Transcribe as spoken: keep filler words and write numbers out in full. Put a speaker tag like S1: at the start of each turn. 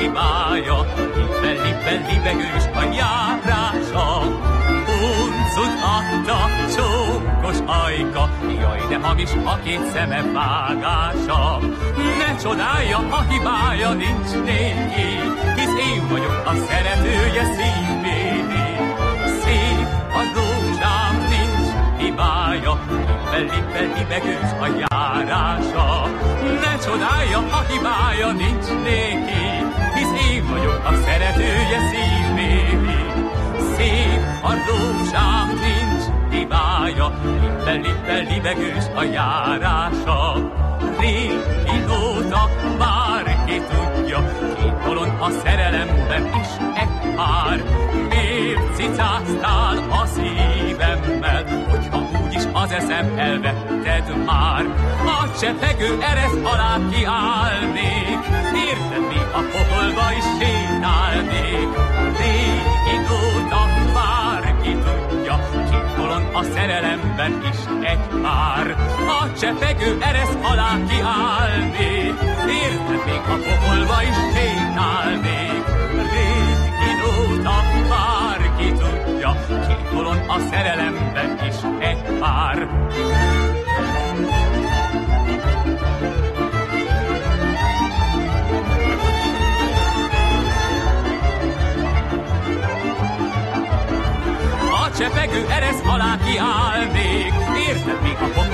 S1: hibája, libbel, libbel, libegős a járása. Uncut adta, csókos ajka, jaj, de hamis a két szeme vágása. Ne csodálja, a hibája nincs néki, hisz én vagyok a szeretője szívének. Szép a rózsám, nincs hibája, libbel, libbel, libegős a járása. Ne csodálja, a hibája nincs néki, hisz én vagyok a szeretője szívének. Szép a rózsám, nincs hibája, libbel, libbel, libegős a járása. Régi nóta, bárki tudja, két bolond a szerelemben is egy pár. Miért cicáztál a szívemmel, hogyha úgyis az eszem elvetted már? A csepegő eresz alá kiállnék, érted, mi a pokolba is sétálnék. Régi nóta, bárki tudja, két bolond a szerelemben is egy pár. A csepegő eresz alá kiállnék, érted, még a pokolba is sétálnék. Régi nóta, bárki tudja, két bolond a szerelemben is egy pár. A csepegő eresz alá kiállnék, érted, még a